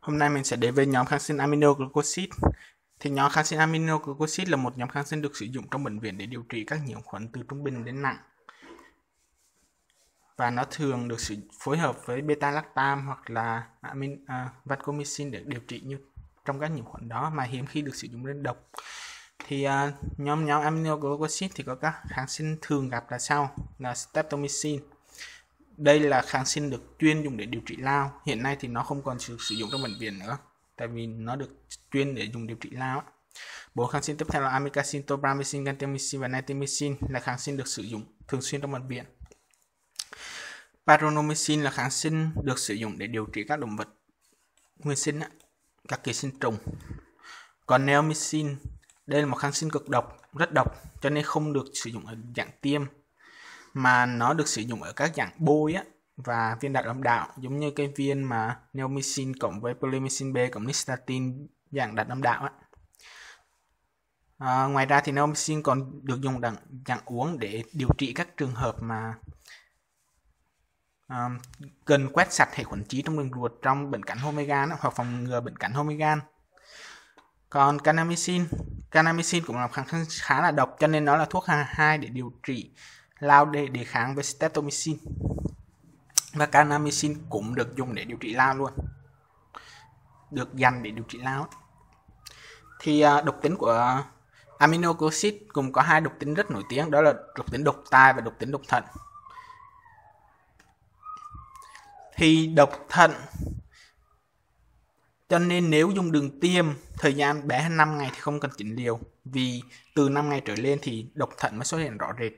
Hôm nay mình sẽ đến với nhóm kháng sinh aminoglycosid. Thì nhóm kháng sinh aminoglycosid là một nhóm kháng sinh được sử dụng trong bệnh viện để điều trị các nhiễm khuẩn từ trung bình đến nặng. Và nó thường được phối hợp với beta-lactam hoặc là vancomycin để điều trị như trong các nhiễm khuẩn đó, mà hiếm khi được sử dụng đơn độc. Thì nhóm aminoglycosid thì có các kháng sinh thường gặp là sau là streptomycin. Đây là kháng sinh được chuyên dùng để điều trị lao. Hiện nay thì nó không còn sử dụng trong bệnh viện nữa, tại vì nó được chuyên để dùng điều trị lao. 4 kháng sinh tiếp theo là amikacin, tobramycin, gentamicin và natriamycin là kháng sinh được sử dụng thường xuyên trong bệnh viện. Paranomycin là kháng sinh được sử dụng để điều trị các động vật nguyên sinh, các ký sinh trùng. Còn neomycin, đây là một kháng sinh cực độc, rất độc, cho nên không được sử dụng ở dạng tiêm, mà nó được sử dụng ở các dạng bôi và viên đạn âm đạo, giống như cái viên mà neomycin cộng với polymycin B cộng nystatin dạng đạn âm đạo. Ngoài ra thì neomycin còn được dùng dạng uống để điều trị các trường hợp mà cần quét sạch hệ khuẩn trí trong đường ruột trong bệnh cảnh Homegan hoặc phòng ngừa bệnh cảnh Homegan. Còn kanamycin cũng là kháng sinh khá là độc, cho nên nó là thuốc 2 để điều trị lao để đề kháng với streptomycin. Và kanamycin cũng được dùng để điều trị lao luôn, được dành để điều trị lao. Thì độc tính của aminoglycosid cùng có 2 độc tính rất nổi tiếng, đó là độc tính độc tai và độc tính độc thận. Thì độc thận, cho nên nếu dùng đường tiêm thời gian bé hơn 5 ngày thì không cần chỉnh liều, vì từ 5 ngày trở lên thì độc thận mới xuất hiện rõ rệt.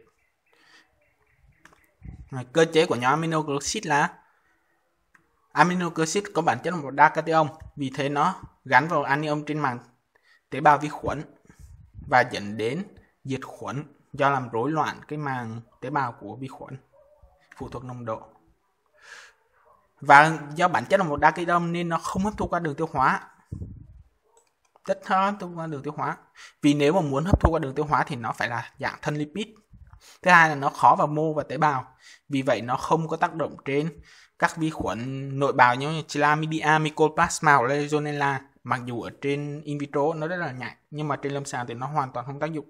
Cơ chế của nhóm aminoglycosid là aminoglycosid có bản chất là một đa cation, vì thế nó gắn vào anion trên màng tế bào vi khuẩn và dẫn đến diệt khuẩn do làm rối loạn cái màng tế bào của vi khuẩn, phụ thuộc nồng độ. Và do bản chất là một đa cation nên nó không hấp thu qua đường tiêu hóa, rất khó hấp thu qua đường tiêu hóa, vì nếu mà muốn hấp thu qua đường tiêu hóa thì nó phải là dạng thân lipid. Thứ hai là nó khó vào mô và tế bào, vì vậy nó không có tác động trên các vi khuẩn nội bào như Chlamydia, Mycoplasma hoặc Legionella. Mặc dù ở trên in vitro nó rất là nhạy, nhưng mà trên lâm sàng thì nó hoàn toàn không tác dụng.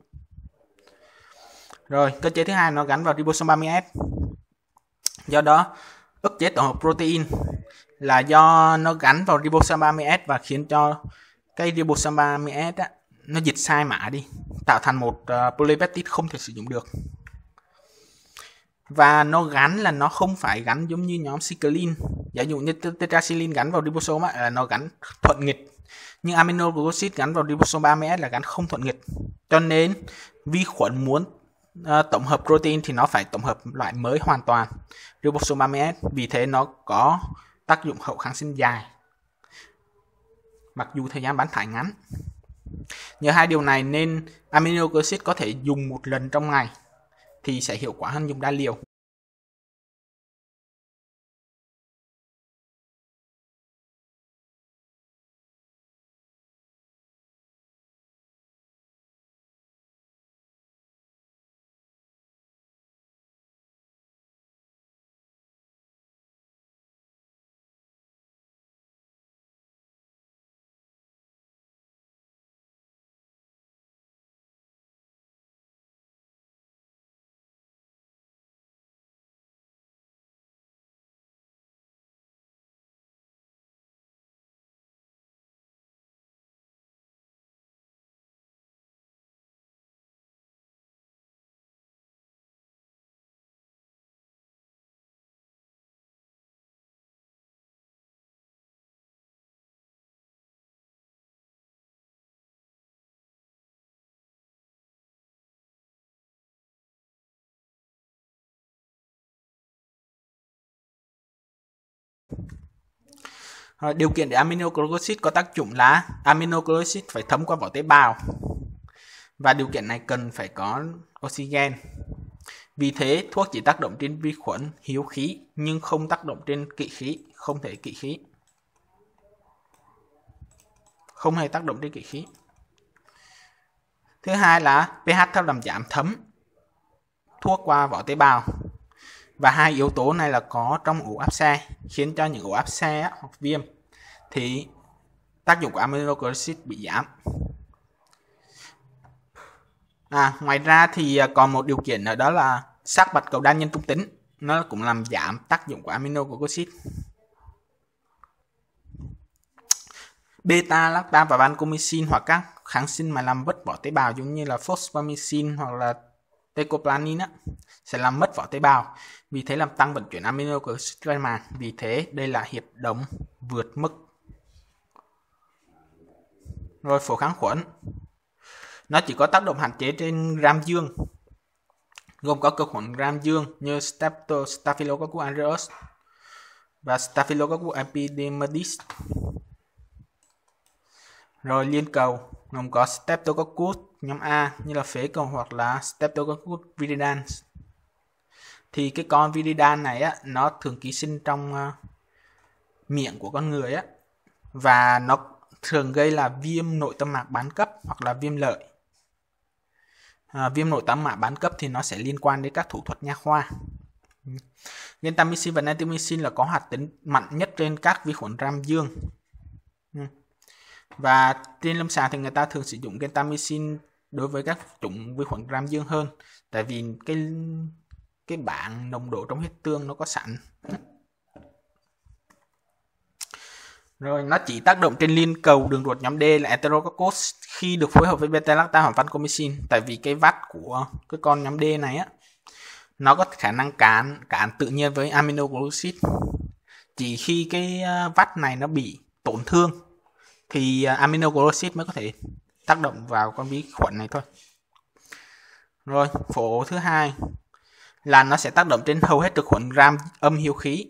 Rồi, cơ chế thứ hai nó gắn vào ribosome 30S. Do đó, ức chế tổng hợp protein là do nó gắn vào ribosome 30S và khiến cho cái ribosome 30S nó dịch sai mã đi, tạo thành một polypeptide không thể sử dụng được. Và nó gắn là nó không phải gắn giống như nhóm cyclin. Giả dụ như tetracycline gắn vào ribosome là nó gắn thuận nghịch, nhưng aminoglycosid gắn vào ribosome 30S là gắn không thuận nghịch. Cho nên vi khuẩn muốn tổng hợp protein thì nó phải tổng hợp loại mới hoàn toàn, ribosome 30S, vì thế nó có tác dụng hậu kháng sinh dài, mặc dù thời gian bán thải ngắn. Nhờ hai điều này nên aminoglycosid có thể dùng một lần trong ngày thì sẽ hiệu quả hơn dùng đa liều. Điều kiện để aminoglycosid có tác dụng là aminoglycosid phải thấm qua vỏ tế bào, và điều kiện này cần phải có oxygen. Vì thế thuốc chỉ tác động trên vi khuẩn hiếu khí nhưng không tác động trên kỵ khí, không thể kỵ khí, không hề tác động trên kỵ khí. Thứ hai là pH thấp làm giảm thấm thuốc qua vỏ tế bào. Và hai yếu tố này là có trong ổ áp xe, khiến cho những ổ áp xe hoặc viêm thì tác dụng của aminoglycid bị giảm. Ngoài ra thì còn một điều kiện nữa, đó là xác bạch cầu đa nhân trung tính, nó cũng làm giảm tác dụng của aminoglycid. Beta lactam và vancomycin hoặc các kháng sinh mà làm mất vỏ tế bào giống như là fosfomycin hoặc là teicoplanin sẽ làm mất vỏ tế bào, vì thế làm tăng vận chuyển aminoglycid ra màng. Vì thế đây là hiệp đồng vượt mức. Rồi phổ kháng khuẩn, nó chỉ có tác động hạn chế trên gram dương, gồm có cực khuẩn gram dương như Staphylococcus aureus và Staphylococcus epidermidis. Rồi liên cầu gồm có Streptococcus nhóm A như là phế cầu hoặc là Streptococcus viridans. Thì cái con viridan này nó thường ký sinh trong miệng của con người và nó thường gây là viêm nội tâm mạc bán cấp hoặc là viêm lợi. Viêm nội tâm mạc bán cấp thì nó sẽ liên quan đến các thủ thuật nha khoa. Gentamicin và netamicin là có hoạt tính mạnh nhất trên các vi khuẩn gram dương. Và trên lâm sàng thì người ta thường sử dụng gentamicin đối với các chủng vi khuẩn gram dương hơn, tại vì cái bảng nồng độ trong huyết tương nó có sẵn. Rồi nó chỉ tác động trên liên cầu đường ruột nhóm D là Enterococcus khi được phối hợp với beta-lactam hoặc vancomycin, tại vì cái vắt của cái con nhóm D này nó có khả năng cản tự nhiên với aminoglycid. Chỉ khi cái vắt này nó bị tổn thương thì aminoglycid mới có thể tác động vào con vi khuẩn này thôi. Rồi phổ thứ hai là nó sẽ tác động trên hầu hết trực khuẩn gram âm hiếu khí.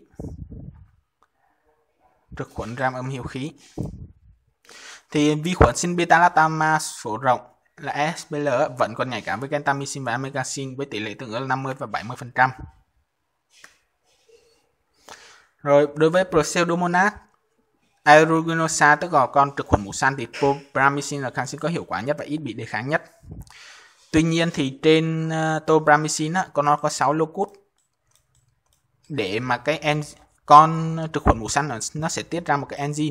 Trực khuẩn gram âm hiếu khí thì vi khuẩn sinh beta-lactam phổ rộng là SBL vẫn còn nhạy cảm với gentamicin và amikacin với tỷ lệ tương ứng là 50 và 70%. Rồi đối với Pseudomonas aeruginosa, tức là con trực khuẩn màu xanh, thì tobramycin là kháng sinh có hiệu quả nhất và ít bị đề kháng nhất. Tuy nhiên thì trên tobramycin nó có 6 locus để mà cái con trực khuẩn màu xanh nó sẽ tiết ra một cái enzyme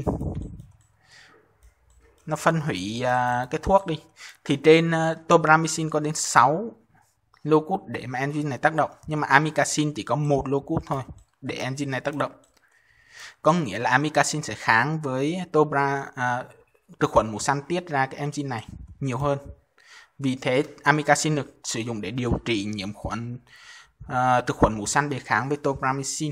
nó phân hủy cái thuốc đi. Thì trên tobramycin có đến 6 locus để mà enzyme này tác động, nhưng mà amikacin chỉ có 1 locus thôi để enzyme này tác động. Có nghĩa là amikacin sẽ kháng với trực khuẩn màu xanh tiết ra cái enzyme này nhiều hơn. Vì thế amikacin được sử dụng để điều trị nhiễm khuẩn trực khuẩn màu xanh đề kháng với tobramycin.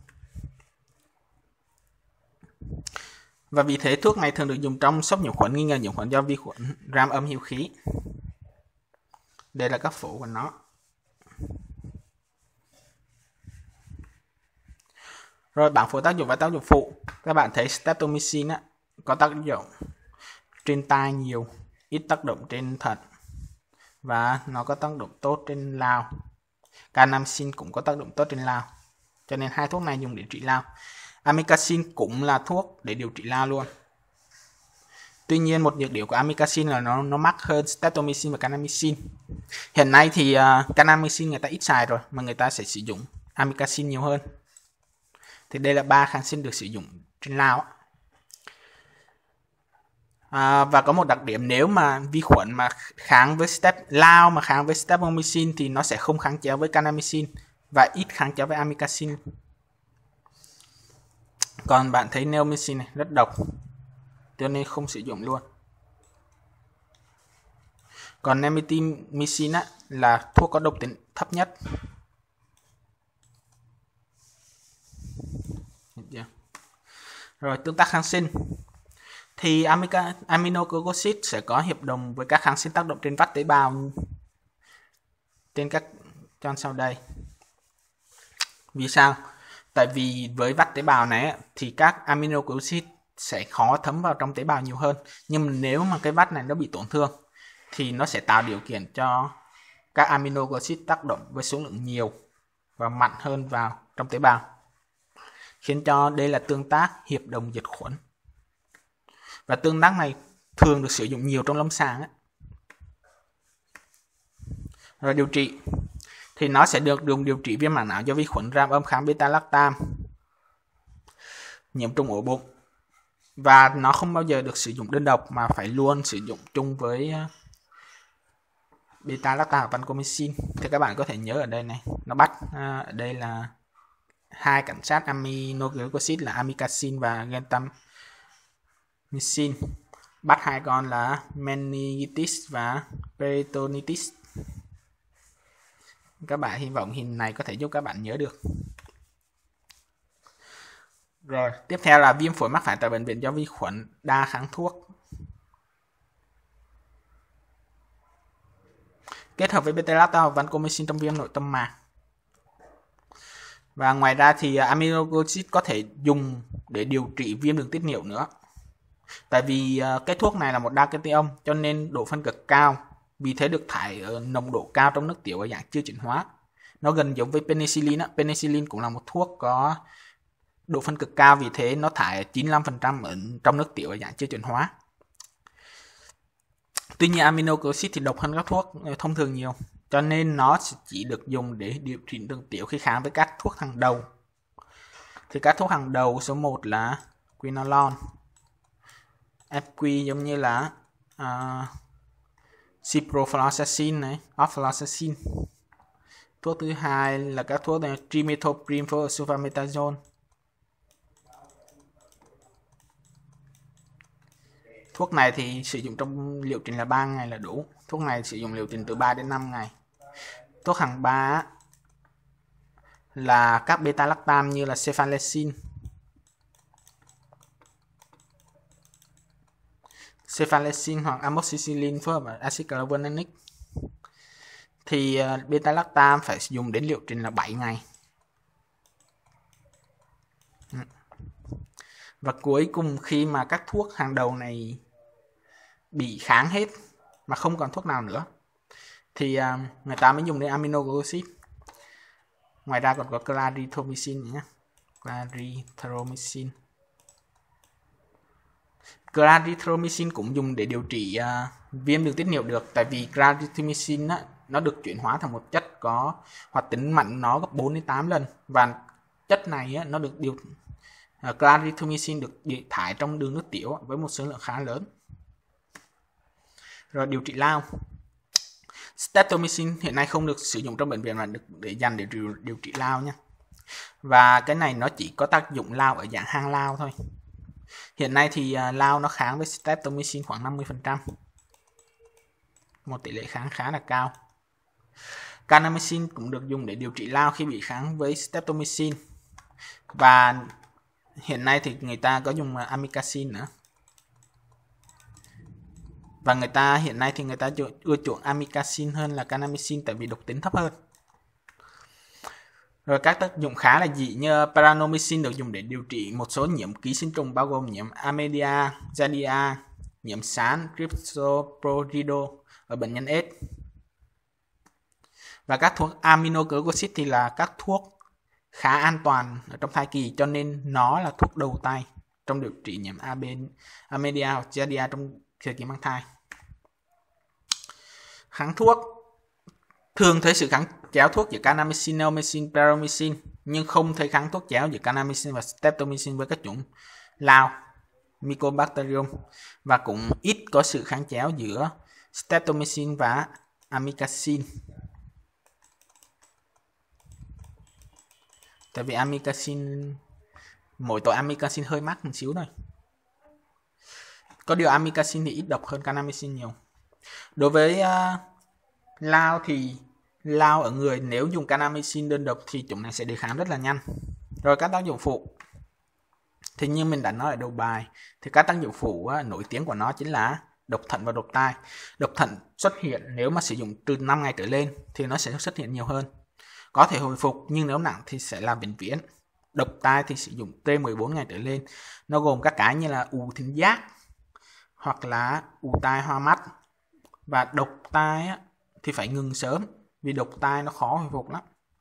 Và vì thế thuốc này thường được dùng trong sốc nhiễm khuẩn nghi ngờ nhiễm khuẩn do vi khuẩn gram âm hiếu khí. Đây là các phổ của nó. Rồi bảng phổ tác dụng và tác dụng phụ. Các bạn thấy streptomycin có tác dụng trên tai nhiều, ít tác động trên thận và nó có tác động tốt trên lao. Kanamycin cũng có tác động tốt trên lao, cho nên hai thuốc này dùng để trị lao. Amikacin cũng là thuốc để điều trị lao luôn. Tuy nhiên một nhược điểm của amikacin là nó mắc hơn streptomycin và kanamycin. Hiện nay thì kanamycin người ta ít xài rồi mà người ta sẽ sử dụng amikacin nhiều hơn. Thì đây là 3 kháng sinh được sử dụng trên lao. Và có một đặc điểm, nếu mà vi khuẩn mà kháng với lao mà kháng với streptomycin thì nó sẽ không kháng chéo với kanamycin và ít kháng chéo với amikacin. Còn bạn thấy neomycin này rất độc, cho nên không sử dụng luôn. Còn nemetimycin là thuốc có độc tính thấp nhất. Rồi tương tác kháng sinh thì aminoglycoside sẽ có hiệp đồng với các kháng sinh tác động trên vách tế bào trên các con sau đây. Vì sao? Tại vì với vách tế bào này thì các aminoglycoside sẽ khó thấm vào trong tế bào nhiều hơn. Nhưng nếu mà cái vách này nó bị tổn thương thì nó sẽ tạo điều kiện cho các aminoglycoside tác động với số lượng nhiều và mạnh hơn vào trong tế bào, khiến cho đây là tương tác hiệp đồng diệt khuẩn. Và tương tác này thường được sử dụng nhiều trong lâm sàng. Rồi điều trị thì nó sẽ được dùng điều trị viêm mảng não do vi khuẩn gram âm kháng beta-lactam, nhiễm trùng ổ bụng, và nó không bao giờ được sử dụng đơn độc mà phải luôn sử dụng chung với beta-lactam và vancomycin. Thì các bạn có thể nhớ ở đây này, nó bắt ở đây là hai cảnh sát aminoglycosid là amikacin và gentamicin, bắt hai con là meningitis và peritonitis. Các bạn hy vọng hình này có thể giúp các bạn nhớ được. Rồi, tiếp theo là viêm phổi mắc phải tại bệnh viện do vi khuẩn đa kháng thuốc. Kết hợp với beta-lactam và vancomycin trong viêm nội tâm mạc. Và ngoài ra thì aminoglycosid có thể dùng để điều trị viêm đường tiết niệu nữa. Tại vì cái thuốc này là một đa cation cho nên độ phân cực cao, vì thế được thải ở nồng độ cao trong nước tiểu ở dạng chưa chuyển hóa. Nó gần giống với penicillin á. Penicillin cũng là một thuốc có độ phân cực cao, vì thế nó thải 95% ở trong nước tiểu ở dạng chưa chuyển hóa. Tuy nhiên aminoglycosid thì độc hơn các thuốc thông thường nhiều, cho nên nó chỉ được dùng để điều trị đường tiểu khi kháng với các thuốc hàng đầu. Thì các thuốc hàng đầu số 1 là quinolone, FQ giống như là ciprofloxacin này, ofloxacin. Thuốc thứ hai là các thuốc này trimethoprim và sulfametazole. Thuốc này thì sử dụng trong liệu trình là 3 ngày là đủ. Thuốc này sử dụng liệu trình từ 3 đến 5 ngày. Thuốc hàng 3 là các beta-lactam như là cephalexin, hoặc amoxicillin phối hợp với axit clavulanic. Thì beta-lactam phải dùng đến liệu trình là 7 ngày. Và cuối cùng khi mà các thuốc hàng đầu này bị kháng hết mà không còn thuốc nào nữa thì người ta mới dùng đến aminoglycosid. Ngoài ra còn có clarithromycin nhé. Clarithromycin cũng dùng để điều trị viêm đường tiết niệu được, tại vì clarithromycin nó được chuyển hóa thành một chất có hoạt tính mạnh nó gấp 4 đến 8 lần, và chất này nó được clarithromycin được thải trong đường nước tiểu với một số lượng khá lớn. Rồi điều trị lao. Streptomycin hiện nay không được sử dụng trong bệnh viện mà được để dành để điều trị lao nhé. Và cái này nó chỉ có tác dụng lao ở dạng hang lao thôi. Hiện nay thì lao nó kháng với streptomycin khoảng 50%. Một tỷ lệ kháng khá là cao. Kanamycin cũng được dùng để điều trị lao khi bị kháng với streptomycin. Và hiện nay thì người ta có dùng amikacin nữa. Và hiện nay thì người ta ưa chuộng amikacin hơn là kanamycin tại vì độc tính thấp hơn. Rồi các tác dụng khá là dị như paranomycin được dùng để điều trị một số nhiễm ký sinh trùng bao gồm nhiễm Amelia, Giardia, nhiễm sán, Cryptosporidium ở bệnh nhân AIDS. Và các thuốc aminoglycosid thì là các thuốc khá an toàn ở trong thai kỳ, cho nên nó là thuốc đầu tay trong điều trị nhiễm Amelia hoặc Giardia trong thời kỳ mang thai. Kháng thuốc. Thường thấy sự kháng chéo thuốc giữa kanamycin, neomycin, paramycin, nhưng không thấy kháng thuốc chéo giữa kanamycin và streptomycin với các chủng lao, Mycobacterium, và cũng ít có sự kháng chéo giữa streptomycin và amikacin. Tại vì mỗi tội amikacin hơi mắc một xíu thôi. Có điều amikacin thì ít độc hơn kanamycin nhiều. Đối với lao thì lao ở người nếu dùng kanamycin đơn độc thì chủng này sẽ đề kháng rất là nhanh. Rồi các tác dụng phụ. Thì như mình đã nói ở đầu bài thì các tác dụng phụ nổi tiếng của nó chính là độc thận và độc tai. Độc thận xuất hiện nếu mà sử dụng từ 5 ngày trở lên thì nó sẽ xuất hiện nhiều hơn. Có thể hồi phục nhưng nếu nặng thì sẽ là vĩnh viễn. Độc tai thì sử dụng trên 14 ngày trở lên. Nó gồm các cái như là ù thính giác hoặc là ù tai hoa mắt. Và độc tai thì phải ngừng sớm vì độc tai nó khó hồi phục lắm.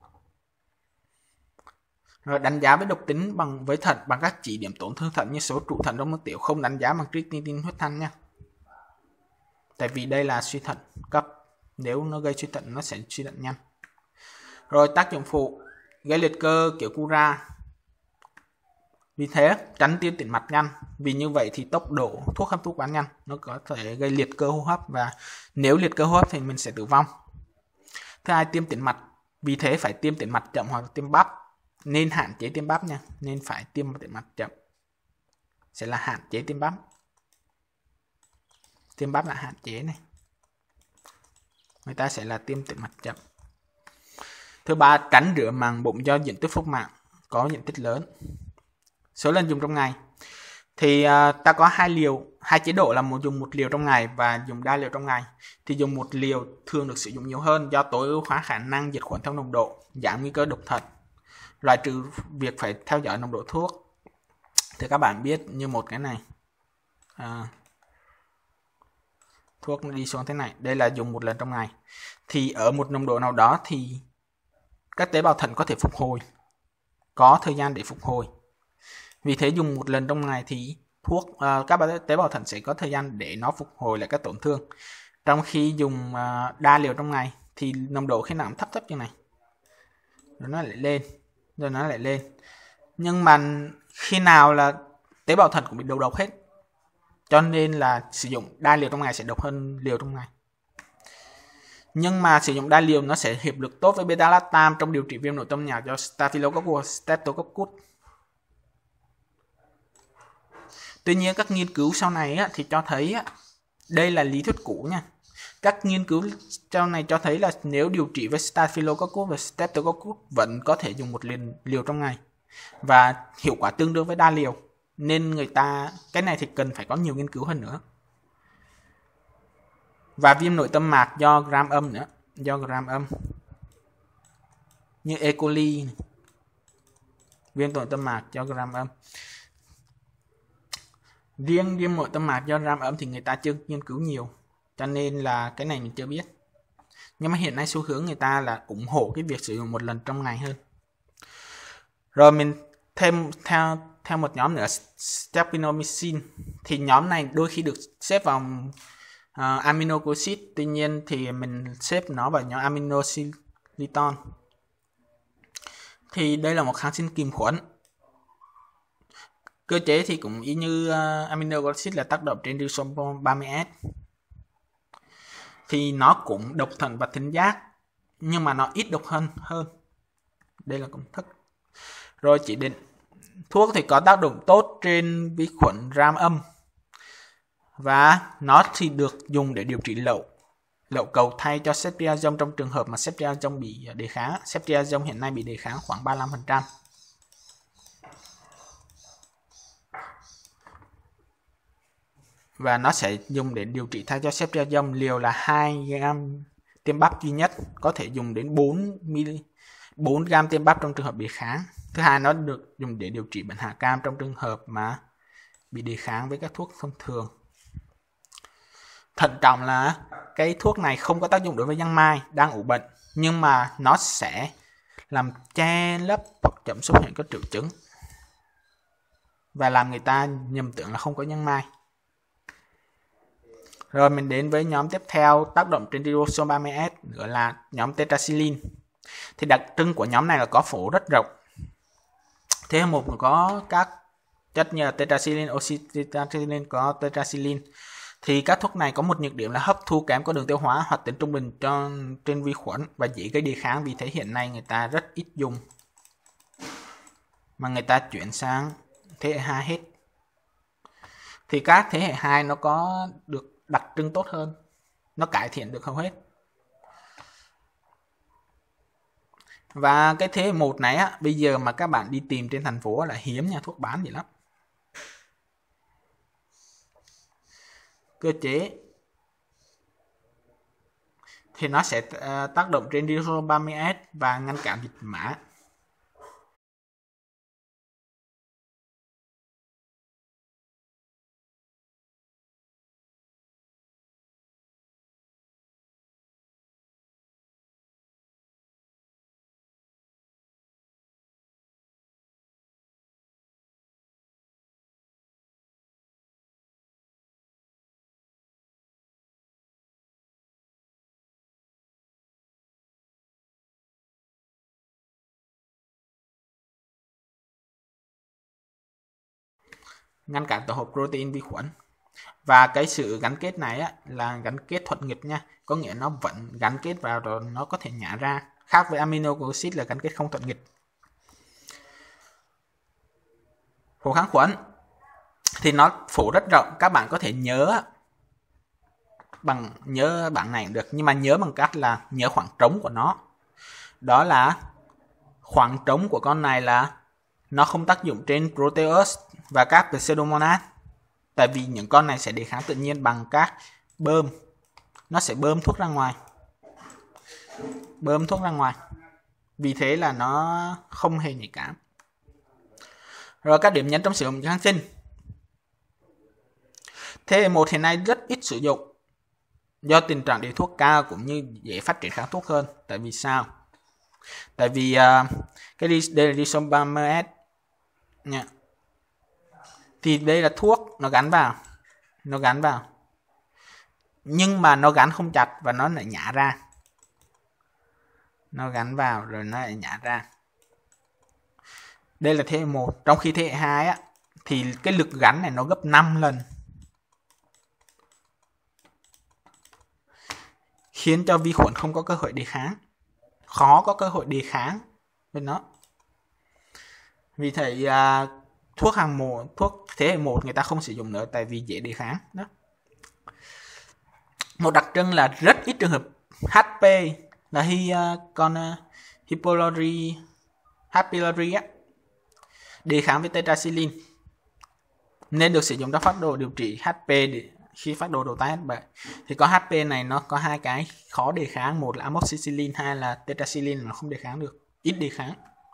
Rồi đánh giá với độc tính với thận bằng các chỉ điểm tổn thương thận như số trụ thận trong nước tiểu, không đánh giá bằng creatinine huyết thanh nha. Tại vì đây là suy thận cấp, nếu nó gây suy thận nó sẽ suy thận nhanh. Rồi tác dụng phụ gây liệt cơ kiểu Cura, Vì thế tránh tiêm tiền mặt nhanh, vì như vậy thì tốc độ thuốc hấp thu quá nhanh, nó có thể gây liệt cơ hô hấp, và nếu liệt cơ hô hấp thì mình sẽ tử vong. Thứ hai, tiêm tiền mặt, vì thế phải tiêm tiền mặt chậm hoặc tiêm bắp, nên hạn chế tiêm bắp nha, nên phải tiêm tiền mặt chậm sẽ là hạn chế tiêm bắp. Tiêm bắp là hạn chế này, người ta sẽ là tiêm tiền mặt chậm. Thứ ba, tránh rửa màng bụng do diện tích phúc mạc có diện tích lớn. Số lần dùng trong ngày thì ta có hai chế độ là dùng một liều trong ngày và dùng đa liều trong ngày. Thì dùng một liều thường được sử dụng nhiều hơn do tối ưu hóa khả năng diệt khuẩn theo nồng độ, giảm nguy cơ độc thật, loại trừ việc phải theo dõi nồng độ thuốc. Thì các bạn biết như một cái này, thuốc đi xuống thế này, đây là dùng một lần trong ngày. Thì ở một nồng độ nào đó thì các tế bào thận có thể phục hồi, có thời gian để phục hồi. Vì thế dùng một lần trong ngày thì các tế bào thận sẽ có thời gian để nó phục hồi lại các tổn thương. Trong khi dùng đa liều trong ngày thì nồng độ khi nào thấp như này, rồi nó lại lên, nhưng mà khi nào là tế bào thận cũng bị đầu độc hết, cho nên là sử dụng đa liều trong ngày sẽ độc hơn liều trong ngày. Nhưng mà sử dụng đa liều nó sẽ hiệp lực tốt với beta-lactam trong điều trị viêm nội tâm nhạc do Staphylococcus streptococcus. Tuy nhiên các nghiên cứu sau này thì cho thấy, đây là lý thuyết cũ nha, các nghiên cứu sau này cho thấy là nếu điều trị với Staphylococcus và Streptococcus vẫn có thể dùng một liều trong ngày và hiệu quả tương đương với đa liều, nên cái này thì cần phải có nhiều nghiên cứu hơn nữa. Và viêm nội tâm mạc do gram âm nữa, như E. coli này. Viêm nội tâm mạc do gram âm. Riêng viêm nội tâm mạc do gram âm thì người ta chưa nghiên cứu nhiều, cho nên là cái này mình chưa biết. Nhưng mà hiện nay xu hướng người ta là ủng hộ cái việc sử dụng một lần trong ngày hơn. Rồi mình thêm theo một nhóm nữa, streptomycin. Thì nhóm này đôi khi được xếp vào aminoglycid, tuy nhiên thì mình xếp nó vào nhóm aminoxylitol. Thì đây là một kháng sinh kiềm khuẩn. Cơ chế thì cũng y như aminoglycid là tác động trên ribosome 30S. Thì nó cũng độc thận và thính giác, nhưng mà nó ít độc hơn. Đây là công thức. Rồi chỉ định thuốc thì có tác động tốt trên vi khuẩn gram âm, và nó thì được dùng để điều trị lậu cầu thay cho ceftriaxone trong trường hợp mà ceftriaxone bị đề kháng. Ceftriaxone hiện nay bị đề kháng khoảng 35%. Và nó sẽ dùng để điều trị thay cho ceftriaxone. Liều là 2 gram tiêm bắp duy nhất, có thể dùng đến 4 gram tiêm bắp trong trường hợp đề kháng. Thứ hai, nó được dùng để điều trị bệnh hạ cam trong trường hợp mà bị đề kháng với các thuốc thông thường. Thận trọng là cái thuốc này không có tác dụng đối với giang mai đang ủ bệnh, nhưng mà nó sẽ làm che lấp hoặc chậm xuất hiện các triệu chứng và làm người ta nhầm tưởng là không có giang mai. Rồi mình đến với nhóm tiếp theo tác động trên ribosome 30S, gọi là nhóm tetracycline. Thì đặc trưng của nhóm này là có phổ rất rộng. Thế một có các chất như tetracycline, oxytetracycline, có tetracycline. Thì các thuốc này có một nhược điểm là hấp thu kém có đường tiêu hóa, hoạt tính trung bình trên vi khuẩn và dễ gây đề kháng. Vì thế hiện nay người ta rất ít dùng, mà người ta chuyển sang thế hệ 2 hết. Thì các thế hệ 2 nó có được đặc trưng tốt hơn, nó cải thiện được hầu hết. Và cái thế hệ 1 này bây giờ mà các bạn đi tìm trên thành phố là hiếm nhà thuốc bán gì lắm. Cơ chế thì nó sẽ tác động trên ribosome 30S và ngăn cản dịch mã. ngăn cản tổ hợp protein vi khuẩn. Và cái sự gắn kết này á, là gắn kết thuận nghịch nha, có nghĩa nó vẫn gắn kết vào rồi nó có thể nhả ra, khác với aminoglycid là gắn kết không thuận nghịch. Phổ kháng khuẩn thì nó phổ rất rộng, các bạn có thể nhớ bảng này được, nhưng mà nhớ bằng cách là nhớ khoảng trống của nó. Đó là khoảng trống của con này là nó không tác dụng trên proteus và các pseudomonad, tại vì những con này sẽ đề kháng tự nhiên bằng các bơm, nó sẽ bơm thuốc ra ngoài, vì thế là nó không hề nhạy cảm. Rồi các điểm nhấn trong sử dụng kháng sinh. Thế hệ 1 hiện nay rất ít sử dụng do tình trạng điều thuốc cao cũng như dễ phát triển kháng thuốc hơn. Tại vì sao? Tại vì đây là disobamet nha. Thì đây là thuốc nó gắn vào, nhưng mà nó gắn không chặt và nó lại nhả ra. Nó gắn vào rồi nó lại nhả ra. Đây là thế hệ 1. Trong khi thế hệ 2 á, thì cái lực gắn này nó gấp 5 lần, khiến cho vi khuẩn không có cơ hội đề kháng, khó có cơ hội đề kháng với nó. Vì thế thuốc thế hệ 1 người ta không sử dụng nữa, tại vì dễ đề kháng đó. Một đặc trưng là rất ít trường hợp HP là con H. pylori á, đề kháng với tetracycline, nên được sử dụng trong phác đồ điều trị HP khi phác đồ đầu tái H7. Thì có HP này nó có hai cái khó đề kháng, một là amoxicillin, hai là tetracycline, nó không đề kháng được, ít đề kháng.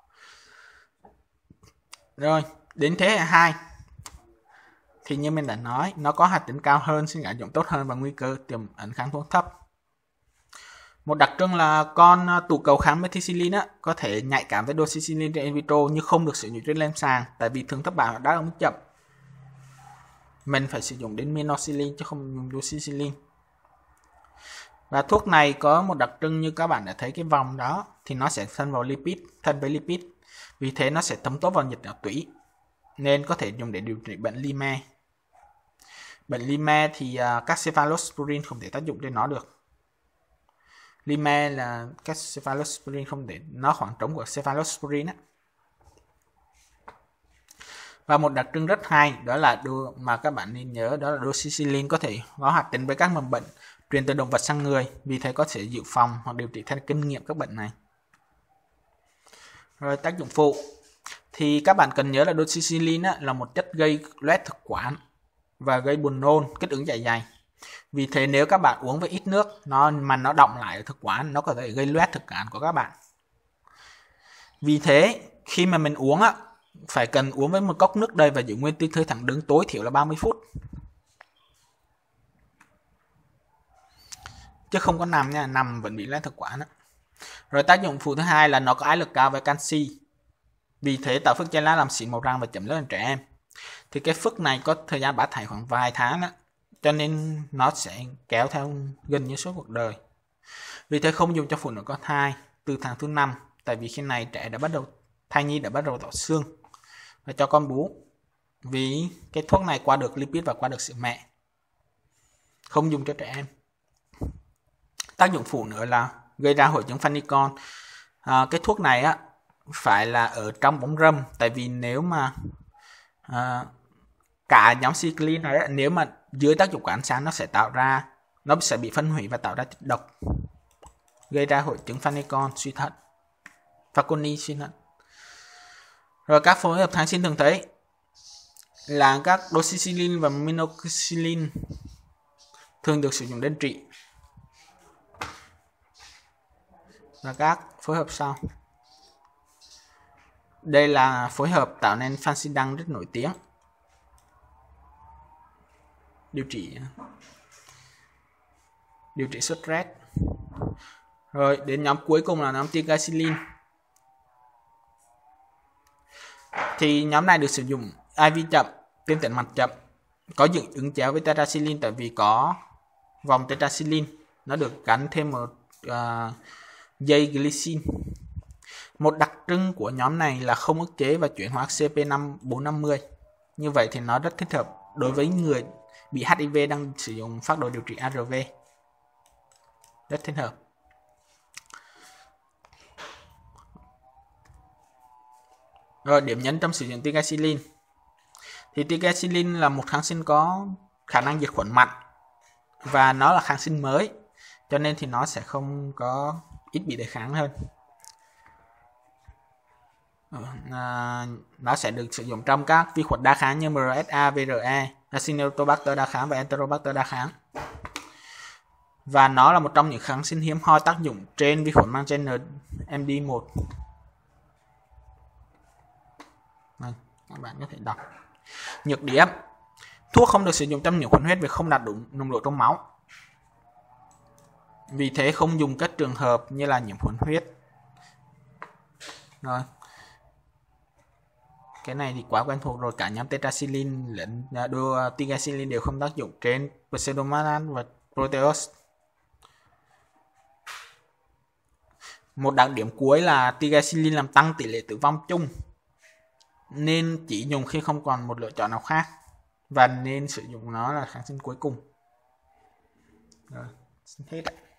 Rồi đến thế hệ 2 thì như mình đã nói, nó có hoạt tính cao hơn, sinh sản dụng tốt hơn và nguy cơ tiềm ẩn kháng thuốc thấp. Một đặc trưng là con tụ cầu kháng methicillin á, có thể nhạy cảm với doxycycline trên in vitro nhưng không được sử dụng trên lâm sàng, tại vì thường thất bại đáp ứng chậm. Mình phải sử dụng đến minoxidil chứ không dùng doxycycline. Và thuốc này có một đặc trưng như các bạn đã thấy cái vòng đó, thì nó sẽ thân với lipid. Vì thế nó sẽ thấm tốt vào nhiệt não tủy, nên có thể dùng để điều trị bệnh Lyme. Bệnh Lyme thì các cephalosporin không thể tác dụng trên nó được. Lyme là các cephalosporin không thể, nó khoảng trống của cephalosporin á. Và một đặc trưng rất hay đó là mà các bạn nên nhớ, đó là doxycycline có thể có hoạt tính với các mầm bệnh truyền từ động vật sang người, vì thế có thể dự phòng hoặc điều trị theo kinh nghiệm các bệnh này. Rồi tác dụng phụ thì các bạn cần nhớ là doxycycline là một chất gây loét thực quản và gây buồn nôn, kích ứng dạ dày. Vì thế nếu các bạn uống với ít nước mà nó đọng lại ở thực quản, nó có thể gây loét thực quản của các bạn. Vì thế khi mà mình uống á, phải cần uống với một cốc nước đầy và giữ nguyên tư thế thẳng đứng tối thiểu là 30 phút. Chứ không có nằm nha, nằm vẫn bị loét thực quản á. Rồi tác dụng phụ thứ hai là nó có ái lực cao với canxi. Vì thế tạo phức chai lá làm xịn màu răng và chậm lớn ở trẻ em. Thì cái phức này có thời gian bã thải khoảng vài tháng đó, cho nên nó sẽ kéo theo gần như suốt cuộc đời. Vì thế không dùng cho phụ nữ có thai từ tháng thứ 5, tại vì khi này thai nhi đã bắt đầu tỏ xương, và cho con bú. Vì cái thuốc này qua được lipid và qua được sữa mẹ. Không dùng cho trẻ em. Tác dụng phụ nữa là gây ra hội chứng Fanicon. Cái thuốc này á phải là ở trong bóng râm, tại vì nếu mà cả nhóm cyclin này, nếu mà dưới tác dụng của ánh sáng, nó sẽ bị phân hủy và tạo ra chất độc, gây ra hội chứng Fanicon, suy thận, Fanconi suy thận. Rồi các phối hợp kháng sinh thường thấy là các doxycycline và minoxidil thường được sử dụng để trị. Và các phối hợp sau. Đây là phối hợp tạo nên Fansidang rất nổi tiếng. Điều trị stress. Rồi đến nhóm cuối cùng là nhóm ticagrelin. Thì nhóm này được sử dụng IV chậm, tiêm tĩnh mạch chậm, có dựng ứng chéo với tetracycline, tại vì có vòng tetracycline, nó được gắn thêm một dây glycine. Một đặc trưng của nhóm này là không ức chế và chuyển hóa CP450. Như vậy thì nó rất thích hợp đối với người bị HIV đang sử dụng phác đồ điều trị ARV. Rất thích hợp. Rồi, điểm nhấn trong sử dụng tigecycline. Thì tigecycline là một kháng sinh có khả năng diệt khuẩn mạnh và nó là kháng sinh mới, cho nên thì nó sẽ không có ít bị đề kháng hơn. Nó sẽ được sử dụng trong các vi khuẩn đa kháng như MRSA, VRE, Acinetobacter đa kháng và Enterobacter đa kháng. Và nó là một trong những kháng sinh hiếm hoi tác dụng trên vi khuẩn mang gen MD1. Này, các bạn có thể đọc. Nhược điểm: thuốc không được sử dụng trong nhiễm khuẩn huyết vì không đạt đủ nồng độ trong máu. Vì thế không dùng các trường hợp như là nhiễm khuẩn huyết. Rồi. Cái này thì quá quen thuộc rồi, cả nhóm tetracycline lẫn tigecycline đều không tác dụng trên Pseudomonas và Proteus. Một đặc điểm cuối là tigecycline làm tăng tỷ lệ tử vong chung, nên chỉ dùng khi không còn một lựa chọn nào khác và nên sử dụng nó là kháng sinh cuối cùng. Rồi, hết.